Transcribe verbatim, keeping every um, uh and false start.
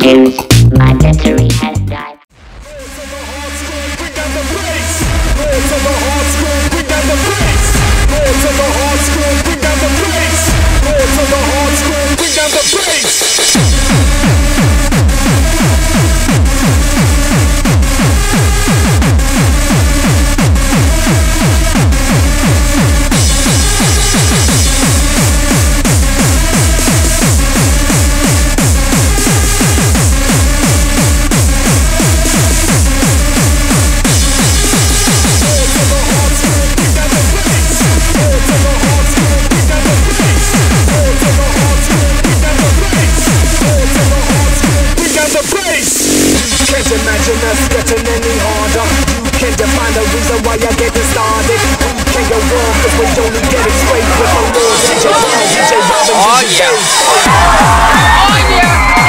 confused. My battery has died. Bring down the bass. Lord to the hard school, bring down the bass. Lord to the hard school, bring down the bass. Lord to the hard school, bring down the bass. Imagine us getting any harder. You can't define the reason why you're getting started. We can't go wrong cause we only get it straight with the Lord D J Brown, D J Robin, D J Oh yeah! Oh yeah!